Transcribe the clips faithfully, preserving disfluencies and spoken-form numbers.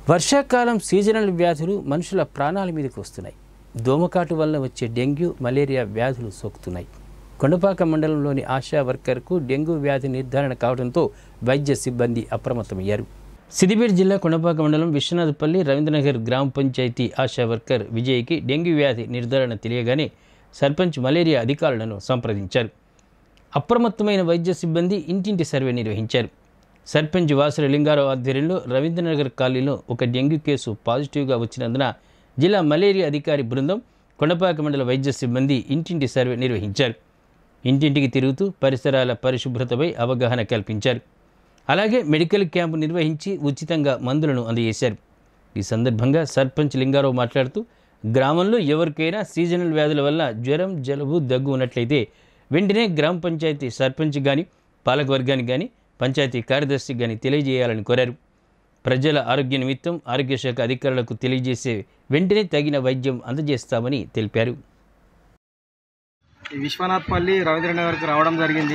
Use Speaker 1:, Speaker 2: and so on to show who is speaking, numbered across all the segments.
Speaker 1: వర్షాకాలం సీజనల్ వ్యాధులు మనుషుల ప్రాణాల మీదకి వస్తున్నాయి. దోమకాటు వల్ల వచ్చే డెంగ్యూ, మలేరియా వ్యాధులు సోకుతున్నాయి. కొండపాక మండలంలోని ఆశా వర్కర్కు డెంగ్యూ వ్యాధి నిర్ధారణ కావడంతో వైద్య సిబ్బంది అప్రమత్తమయ్యారు. సిద్దిపేట జిల్లా కొండపాక మండలం విశ్వనాథపల్లి రవీంద్రనగర్ గ్రామ పంచాయతీ ఆశా వర్కర్ విజయ్కి డెంగ్యూ వ్యాధి నిర్ధారణ తెలియగానే సర్పంచ్ మలేరియా అధికారులను సంప్రదించారు. అప్రమత్తమైన వైద్య సిబ్బంది ఇంటింటి సర్వే నిర్వహించారు. సర్పంచ్ వాసుల లింగారావు ఆధ్వర్యంలో రవీంద్రనగర్ కాలనీలో ఒక డెంగ్యూ కేసు పాజిటివ్గా వచ్చినందున జిల్లా మలేరియా అధికారి బృందం కొండపాక మండల వైద్య సిబ్బంది ఇంటింటి సర్వే నిర్వహించారు. ఇంటింటికి తిరుగుతూ పరిసరాల పరిశుభ్రతపై అవగాహన కల్పించారు. అలాగే మెడికల్ క్యాంపు నిర్వహించి ఉచితంగా మందులను అందజేశారు. ఈ సందర్భంగా సర్పంచ్ లింగారావు మాట్లాడుతూ గ్రామంలో ఎవరికైనా సీజనల్ వ్యాధుల వల్ల జ్వరం, జలుబు, దగ్గు ఉన్నట్లయితే వెంటనే గ్రామ పంచాయతీ సర్పంచ్ కానీ, పాలకవర్గానికి కానీ, పంచాయతీ కార్యదర్శికి కానీ తెలియజేయాలని కోరారు. ప్రజల ఆరోగ్య నిమిత్తం ఆరోగ్య శాఖ అధికారులకు తెలియజేసే వెంటనే తగిన వైద్యం అందజేస్తామని తెలిపారు.
Speaker 2: విశ్వనాథపల్లి రవీంద్రనగర్కి రావడం జరిగింది.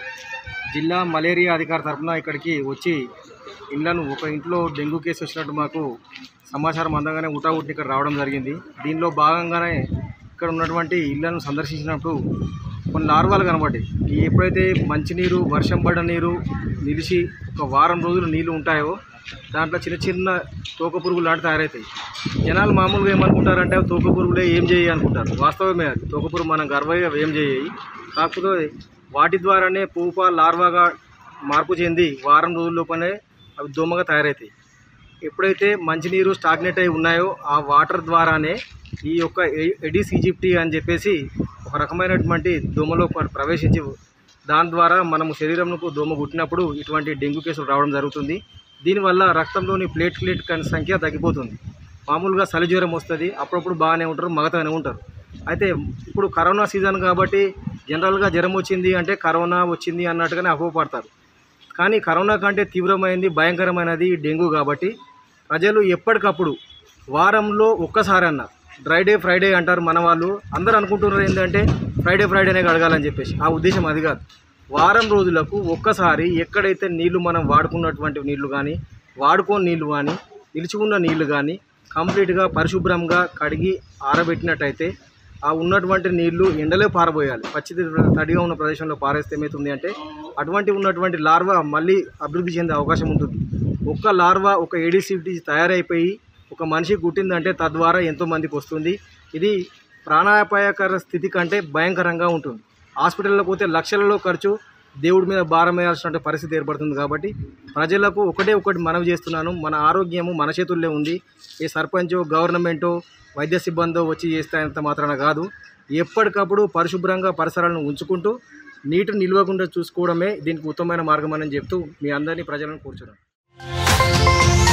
Speaker 2: జిల్లా మలేరియా అధికారి తరఫున ఇక్కడికి వచ్చి ఇళ్లను ఒక ఇంట్లో డెంగ్యూ కేసు వచ్చినట్టు మాకు సమాచారం అందగానే ఉటావుటిని ఇక్కడ రావడం జరిగింది. దీనిలో భాగంగానే ఇక్కడ ఉన్నటువంటి ఇళ్లను సందర్శించినప్పుడు కొన్ని లార్వాలు కనబడ్డాయి. ఎప్పుడైతే మంచినీరు, వర్షం పడ్డ నీరు నిలిచి ఒక వారం రోజులు నీళ్లు ఉంటాయో దాంట్లో చిన్న చిన్న తోక పురుగులు లాంటి తయారవుతాయి. జనాలు మామూలుగా ఏమనుకుంటారంటే తోక పురుగులే ఏం చేయి అనుకుంటారు. వాస్తవమే, అది తోక పురుగు మనం గర్వంగా ఏం చేయాయి. కాకపోతే వాటి ద్వారానే పూప లార్వాగా మార్పు చెంది వారం రోజుల్లోపనే అవి దోమగా తయారవుతాయి. ఎప్పుడైతే మంచినీరు స్టాగ్నేట్ అయి ఉన్నాయో ఆ వాటర్ ద్వారానే ఈ యొక్క ఎడిస్ ఈజిప్టి అని చెప్పేసి ఒక రకమైనటువంటి దోమలో ప్రవేశించి దాని ద్వారా మనము శరీరంకు దోమ గుట్టినప్పుడు ఇటువంటి డెంగ్యూ కేసులు రావడం జరుగుతుంది. దీనివల్ల రక్తంలోని ప్లేట్లెట్ సంఖ్య తగ్గిపోతుంది. మామూలుగా చలి జ్వరం వస్తుంది, అప్పుడప్పుడు బాగానే ఉంటారు, మగతగానే ఉంటారు. అయితే ఇప్పుడు కరోనా సీజన్ కాబట్టి జనరల్గా జ్వరం వచ్చింది అంటే కరోనా వచ్చింది అన్నట్టుగానే అపోహపడతారు. కానీ కరోనా కంటే తీవ్రమైనది, భయంకరమైనది డెంగ్యూ. కాబట్టి ప్రజలు ఎప్పటికప్పుడు వారంలో ఒక్కసారి అన్న డ్రై డే ఫ్రైడే అంటారు మన వాళ్ళు, అందరూ అనుకుంటున్నారు ఏంటంటే ఫ్రైడే ఫ్రైడేనే కడగాలని చెప్పేసి. ఆ ఉద్దేశం అది కాదు. వారం రోజులకు ఒక్కసారి ఎక్కడైతే నీళ్లు మనం వాడుకున్నటువంటి నీళ్లు కానీ, వాడుకోని నీళ్లు కానీ, నిలుచుకున్న నీళ్లు కానీ కంప్లీట్గా పరిశుభ్రంగా కడిగి ఆరబెట్టినట్టయితే ఆ ఉన్నటువంటి నీళ్లు ఎండలే పారబోయాలి. పచ్చి తడిగా ఉన్న ప్రదేశంలో పారేస్తే ఏమవుతుంది అంటే అటువంటి ఉన్నటువంటి లార్వా మళ్ళీ అభివృద్ధి చెందే అవకాశం ఉంటుంది. ఒక్క లార్వా ఒక ఏడీసీటీ తయారైపోయి ఒక మనిషి గుట్టిందంటే తద్వారా ఎంతోమందికి వస్తుంది. ఇది ప్రాణాపాయకర స్థితి కంటే భయంకరంగా ఉంటుంది. హాస్పిటల్లో పోతే లక్షలలో ఖర్చు, దేవుడి మీద భారం వేయాల్సిన పరిస్థితి ఏర్పడుతుంది. కాబట్టి ప్రజలకు ఒకటే ఒకటి మనవి చేస్తున్నాను, మన ఆరోగ్యము మన చేతుల్లో ఉంది. ఏ సర్పంచో, గవర్నమెంటో, వైద్య సిబ్బందో వచ్చి చేస్తాయంత మాత్రాన కాదు. ఎప్పటికప్పుడు పరిశుభ్రంగా పరిసరాలను ఉంచుకుంటూ నీటిని నిల్వకుండా చూసుకోవడమే దీనికి ఉత్తమమైన మార్గం అని చెప్తూ మీ అందరినీ ప్రజలను కూర్చున్నాను.